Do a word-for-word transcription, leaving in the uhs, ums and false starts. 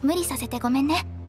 無理させてごめんね。